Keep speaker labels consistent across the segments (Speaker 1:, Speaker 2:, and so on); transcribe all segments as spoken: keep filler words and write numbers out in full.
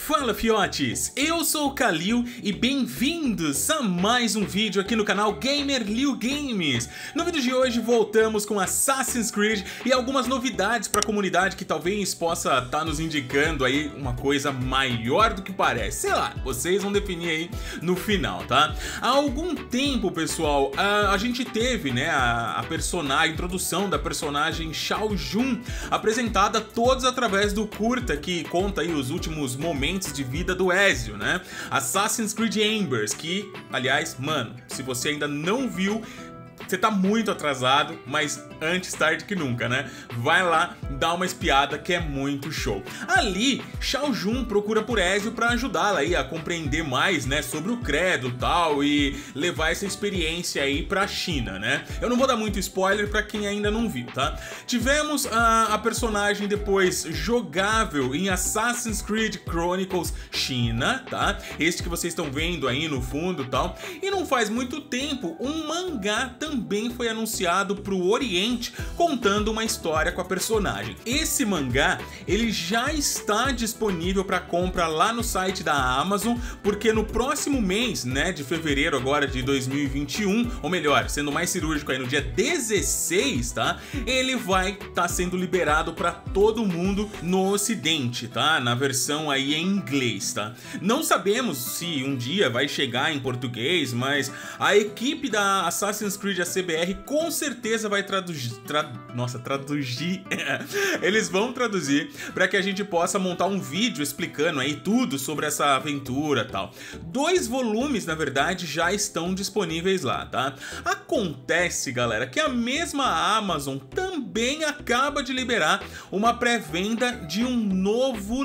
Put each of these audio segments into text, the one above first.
Speaker 1: Fala fiotes, eu sou o Kalil e bem-vindos a mais um vídeo aqui no canal Gamer Liu Games. No vídeo de hoje voltamos com Assassin's Creed e algumas novidades para a comunidade que talvez possa estar nos indicando aí uma coisa maior do que parece. Sei lá, vocês vão definir aí no final, tá? Há algum tempo, pessoal, a, a gente teve, né, a, a personagem, a introdução da personagem Shao Jun, apresentada todos através do curta que conta aí os últimos momentos de vida do Ezio, né? Assassin's Creed Embers, que, aliás, mano, se você ainda não viu, você tá muito atrasado, mas antes tarde que nunca, né? Vai lá, dá uma espiada que é muito show. Ali, Shao Jun procura por Ezio pra ajudá-la aí a compreender mais, né, sobre o credo e tal e levar essa experiência aí pra China, né? Eu não vou dar muito spoiler pra quem ainda não viu, tá? Tivemos a, a personagem depois jogável em Assassin's Creed Chronicles China, tá? Este que vocês estão vendo aí no fundo e tal. E não faz muito tempo, um mangá também também foi anunciado para o Oriente, contando uma história com a personagem. Esse mangá, ele já está disponível para compra lá no site da Amazon, porque no próximo mês, né, de fevereiro agora de dois mil e vinte e um, ou melhor, sendo mais cirúrgico aí no dia dezesseis, tá? Ele vai estar tá sendo liberado para todo mundo no Ocidente, tá? Na versão aí em inglês, tá? Não sabemos se um dia vai chegar em português, mas a equipe da Assassin's Creed, a C B R, com certeza vai traduzir, tra... nossa, traduzir, eles vão traduzir para que a gente possa montar um vídeo explicando aí tudo sobre essa aventura e tal. Dois volumes, na verdade, já estão disponíveis lá, tá? Acontece, galera, que a mesma Amazon também acaba de liberar uma pré-venda de um novo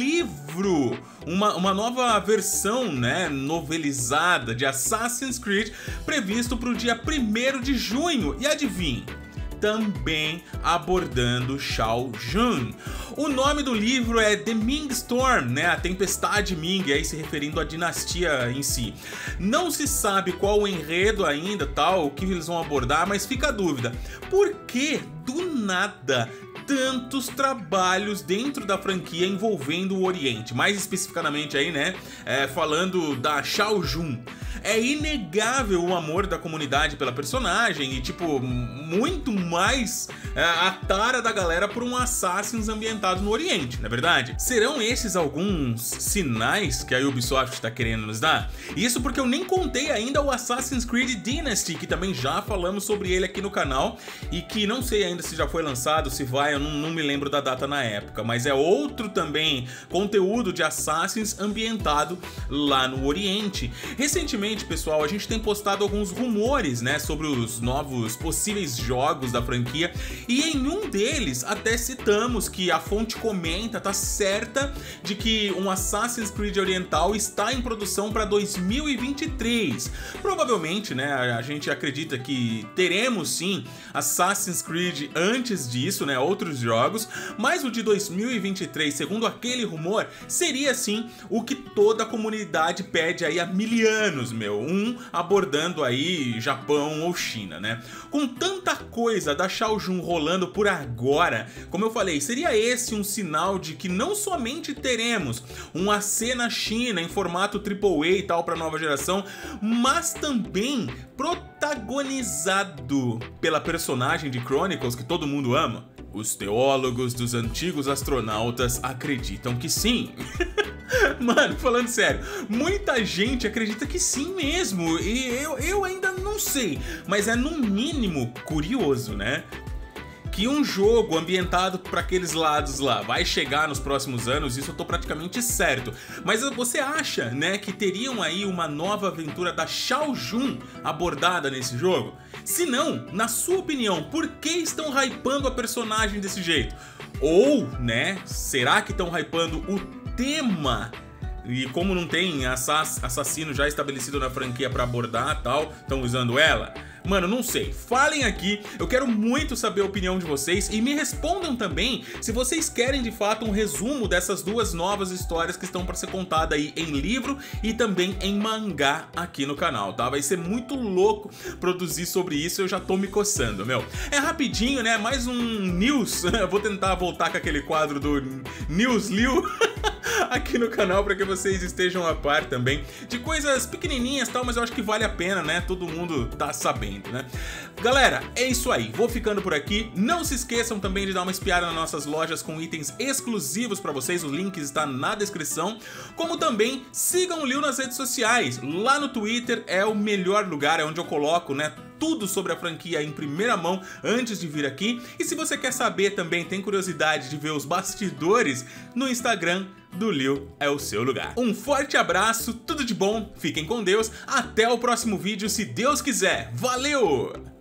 Speaker 1: livro, uma, uma nova versão, né, novelizada de Assassin's Creed, previsto para o dia primeiro de junho, e adivinhe, também abordando Shao Jun. O nome do livro é The Ming Storm, né, a Tempestade Ming, aí se referindo à dinastia em si. Não se sabe qual o enredo ainda, tal, o que eles vão abordar, mas fica a dúvida, por que do nada tantos trabalhos dentro da franquia envolvendo o Oriente, mais especificamente aí, né, é, falando da Shao Jun? É inegável o amor da comunidade pela personagem e, tipo, muito mais é, a tara da galera por um Assassin's ambientado no Oriente, não é verdade? Serão esses alguns sinais que a Ubisoft está querendo nos dar? Isso porque eu nem contei ainda o Assassin's Creed Dynasty, que também já falamos sobre ele aqui no canal e que não sei ainda se já foi lançado, se vai, eu não, não me lembro da data na época, mas é outro também conteúdo de Assassins ambientado lá no Oriente. Recentemente, pessoal, a gente tem postado alguns rumores, né, sobre os novos possíveis jogos da franquia, e em um deles até citamos que a fonte comenta, tá certa, de que um Assassin's Creed oriental está em produção para dois mil e vinte e três. Provavelmente, né, a gente acredita que teremos sim Assassin's Creed antes disso, né, outros jogos, mas o de dois mil e vinte e três, segundo aquele rumor, seria sim o que toda a comunidade pede aí há mil anos, meu. Um abordando aí Japão ou China, né? Com tanta coisa da Shao Jun rolando por agora, como eu falei, seria esse um sinal de que não somente teremos um A C na China em formato triplo A e tal para nova geração, mas também protagonizado pela personagem de Chronicles que todo mundo ama? Os teólogos dos antigos astronautas acreditam que sim. Mano, falando sério, muita gente acredita que sim mesmo, e eu, eu ainda não sei, mas é no mínimo curioso, né? Que um jogo ambientado para aqueles lados lá vai chegar nos próximos anos, isso eu tô praticamente certo. Mas você acha, né, que teriam aí uma nova aventura da Shao Jun abordada nesse jogo? Se não, na sua opinião, por que estão hypando a personagem desse jeito? Ou, né, será que estão hypando o tema? E como não tem assassino já estabelecido na franquia pra abordar tal, estão usando ela? Mano, não sei. Falem aqui, eu quero muito saber a opinião de vocês e me respondam também se vocês querem de fato um resumo dessas duas novas histórias que estão para ser contada aí em livro e também em mangá aqui no canal, tá? Vai ser muito louco produzir sobre isso, eu já tô me coçando, meu. É rapidinho, né? Mais um news. Vou tentar voltar com aquele quadro do News Liu. aqui no canal para que vocês estejam a par também de coisas pequenininhas e tal, mas eu acho que vale a pena, né? Todo mundo tá sabendo, né? Galera, é isso aí. Vou ficando por aqui. Não se esqueçam também de dar uma espiada nas nossas lojas com itens exclusivos para vocês. O link está na descrição. Como também sigam o Liu nas redes sociais. Lá no Twitter é o melhor lugar, é onde eu coloco, né, tudo sobre a franquia em primeira mão antes de vir aqui. E se você quer saber também, tem curiosidade de ver os bastidores, no Instagram do Liu é o seu lugar. Um forte abraço, tudo de bom, fiquem com Deus, até o próximo vídeo se Deus quiser. Valeu!